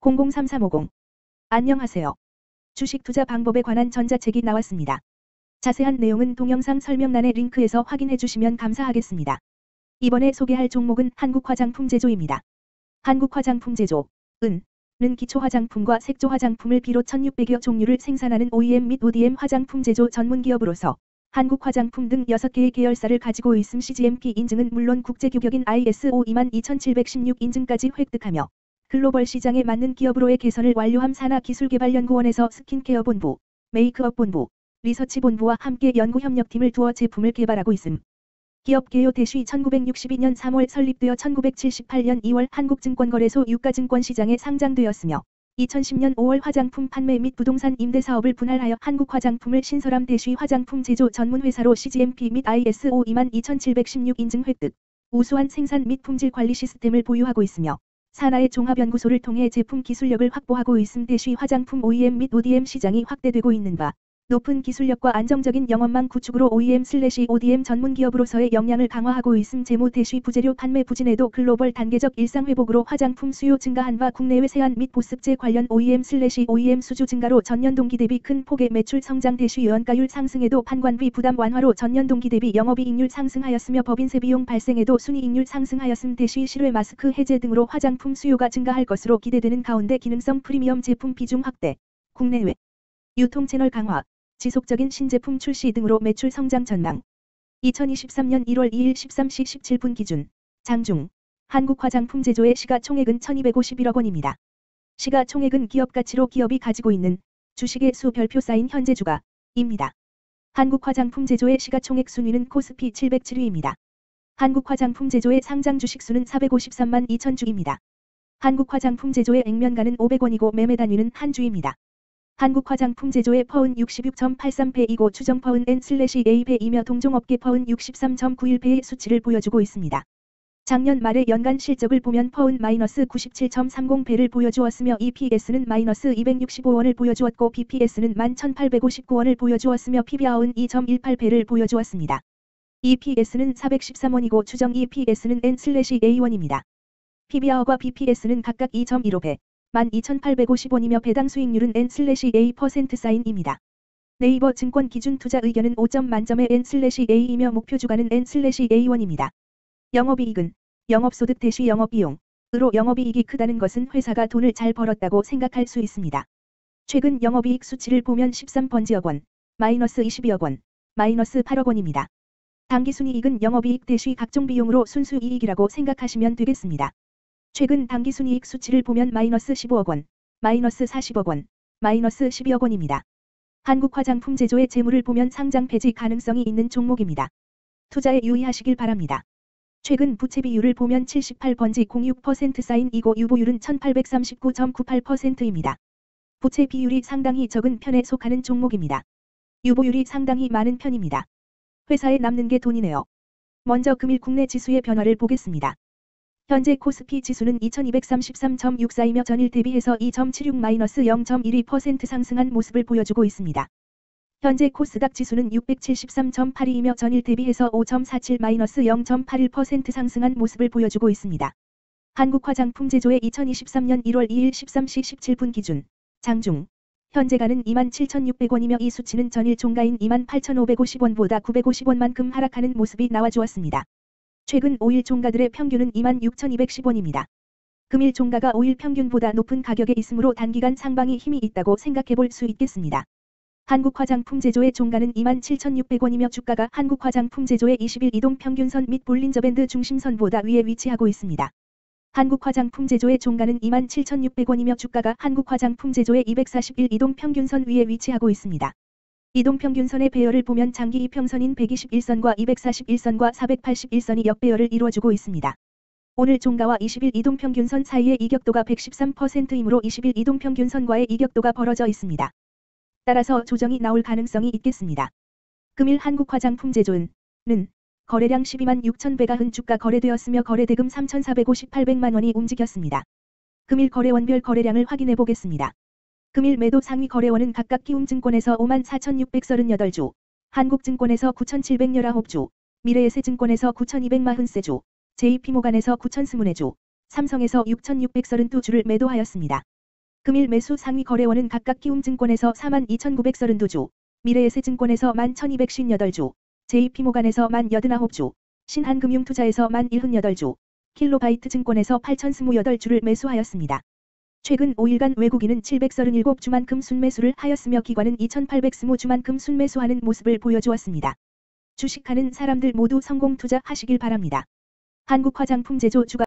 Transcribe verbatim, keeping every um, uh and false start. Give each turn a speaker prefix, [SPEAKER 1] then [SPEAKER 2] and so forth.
[SPEAKER 1] 공공삼삼오공. 안녕하세요. 주식 투자 방법에 관한 전자책이 나왔습니다. 자세한 내용은 동영상 설명란의 링크에서 확인해 주시면 감사하겠습니다. 이번에 소개할 종목은 한국화장품제조입니다. 한국화장품제조, 은, 는 기초화장품과 색조화장품을 비롯 천육백여 종류를 생산하는 오이엠 및 오디엠 화장품 제조 전문 기업으로서 한국화장품 등 여섯 개의 계열사를 가지고 있음. 씨지엠피 인증은 물론 국제규격인 아이에스오 이만 이천칠백십육 인증까지 획득하며 글로벌 시장에 맞는 기업으로의 개선을 완료함. 산하기술개발연구원에서 스킨케어 본부, 메이크업 본부, 리서치 본부와 함께 연구협력팀을 두어 제품을 개발하고 있음. 기업 개요 대시 천구백육십이 년 삼월 설립되어 천구백칠십팔 년 이월 한국증권거래소 유가증권시장에 상장되었으며 이천십 년 오월 화장품 판매 및 부동산 임대 사업을 분할하여 한국화장품을 신설함. 대시 화장품 제조 전문회사로 씨지엠피 및 아이에스오 이만 이천칠백십육 인증 획득, 우수한 생산 및 품질 관리 시스템을 보유하고 있으며 산하의 종합연구소를 통해 제품 기술력을 확보하고 있음. 대시 화장품 오이엠 및 오디엠 시장이 확대되고 있는 바 높은 기술력과 안정적인 영업망 구축으로 오이엠 슬래시 오디엠 전문기업으로서의 역량을 강화하고 있음. 재무 대시 부재료 판매 부진에도 글로벌 단계적 일상회복으로 화장품 수요 증가한 바 국내외 세안 및 보습제 관련 오이엠 슬래시 오이엠 수주 증가로 전년 동기 대비 큰 폭의 매출 성장. 대시 원가율 상승에도 판관비 부담 완화로 전년 동기 대비 영업이익률 상승하였으며 법인세 비용 발생에도 순이익률 상승하였음. 대시 실외 마스크 해제 등으로 화장품 수요가 증가할 것으로 기대되는 가운데 기능성 프리미엄 제품 비중 확대, 국내외 유통 채널 강화, 지속적인 신제품 출시 등으로 매출 성장 전망. 이천이십삼 년 일월 이일 십삼 시 십칠 분 기준 장중 한국화장품제조의 시가총액은 천이백오십일억 원입니다. 시가총액은 기업가치로 기업이 가지고 있는 주식의 수 별표 쌓인 현재 주가입니다. 한국화장품제조의 시가총액 순위는 코스피 칠백칠 위입니다. 한국화장품제조의 상장 주식수는 사백오십삼만 이천 주입니다. 한국화장품제조의 액면가는 오백 원이고 매매 단위는 한 주입니다. 한국화장품제조의 퍼은 육십육 점 팔삼 배이고 추정 퍼은 엔/에이 배이며 동종업계 퍼은 육십삼 점 구일 배의 수치를 보여주고 있습니다. 작년 말의 연간 실적을 보면 퍼은 마이너스 구십칠 점 삼십 배를 보여주었으며 이피에스는 마이너스 이백육십오 원을 보여주었고 비피에스는 만 천팔백오십구 원을 보여주었으며 피비알은 이 점 일팔 배를 보여주었습니다. 이피에스는 사백십삼 원이고 추정 이피에스는 엔/에이 원입니다. 피비알과 비피에스는 각각 이 점 일오 배, 만 이천팔백오십 원이며 배당 수익률은 엔/에이 퍼센트 사인입니다. 네이버 증권 기준 투자 의견은 오 점 만점의 엔/에이이며 목표 주가는 엔/에이 원입니다. 영업이익은 영업소득 대시 영업비용으로 영업이익이 크다는 것은 회사가 돈을 잘 벌었다고 생각할 수 있습니다. 최근 영업이익 수치를 보면 십삼 번지억 원, 마이너스 이십이억 원, 마이너스 팔억 원입니다. 당기순이익은 영업이익 대시 각종 비용으로 순수이익이라고 생각하시면 되겠습니다. 최근 당기순이익 수치를 보면 마이너스 십오억 원, 마이너스 사십억 원, 마이너스 십이억 원입니다. 한국화장품제조의 재물을 보면 상장 폐지 가능성이 있는 종목입니다. 투자에 유의하시길 바랍니다. 최근 부채 비율을 보면 칠십팔 번지 공육 퍼센트 사인이고 유보율은 천팔백삼십구 점 구팔 퍼센트입니다. 부채 비율이 상당히 적은 편에 속하는 종목입니다. 유보율이 상당히 많은 편입니다. 회사에 남는 게 돈이네요. 먼저 금일 국내 지수의 변화를 보겠습니다. 현재 코스피 지수는 이천이백삼십삼 점 육사이며 전일 대비해서 이 점 칠육 마이너스 영 점 일이 퍼센트 상승한 모습을 보여주고 있습니다. 현재 코스닥 지수는 육백칠십삼 점 팔이이며 전일 대비해서 오 점 사칠 마이너스 영 점 팔일 퍼센트 상승한 모습을 보여주고 있습니다. 한국화장품제조의 이천이십삼 년 일월 이일 십삼 시 십칠 분 기준 장중 현재가는 이만 칠천육백 원이며 이 수치는 전일 종가인 이만 팔천오백오십 원보다 구백오십 원만큼 하락하는 모습이 나와주었습니다. 최근 오 일 종가들의 평균은 이만 육천이백십 원입니다. 금일 종가가 오 일 평균보다 높은 가격에 있으므로 단기간 상방이 힘이 있다고 생각해 볼 수 있겠습니다. 한국화장품제조의 종가는 이만 칠천육백 원이며 주가가 한국화장품제조의 이십 일 이동평균선 및 볼린저밴드 중심선보다 위에 위치하고 있습니다. 한국화장품제조의 종가는 이만 칠천육백 원이며 주가가 한국화장품제조의 이백사십일 이동평균선 위에 위치하고 있습니다. 이동평균선의 배열을 보면 장기 이평선인 백이십일 선과 이백사십일 선과 사백팔십일 선이 역배열을 이루어주고 있습니다. 오늘 종가와 이십 일 이동평균선 사이의 이격도가 백십삼 퍼센트이므로 이십 일 이동평균선과의 이격도가 벌어져 있습니다. 따라서 조정이 나올 가능성이 있겠습니다. 금일 한국화장품제조는 거래량 십이만 육천 배가 흔 주가 거래되었으며 거래대금 삼천사백오십팔백만 원이 움직였습니다. 금일 거래원별 거래량을 확인해 보겠습니다. 금일 매도 상위 거래원은 각각 키움증권에서 오만 사천육백삼십팔 주, 한국증권에서 구천칠백십구 주, 미래에셋증권에서 구천이백사십삼 주, 제이피모간에서 구천이십사 주, 삼성에서 육천육백삼십이 주를 매도하였습니다. 금일 매수 상위 거래원은 각각 키움증권에서 사만 이천구백삼십이 주, 미래에셋증권에서 만 천이백오십팔 주, 제이피모간에서 만 팔십구 주, 신한금융투자에서 만 칠십팔 주, 킬로바이트증권에서 팔천이십팔 주를 매수하였습니다. 최근 오 일간 외국인은 칠백삼십칠 주만큼 순매수를 하였으며 기관은 이천팔백이십 주만큼 순매수하는 모습을 보여주었습니다. 주식하는 사람들 모두 성공 투자하시길 바랍니다. 한국화장품 제조 주가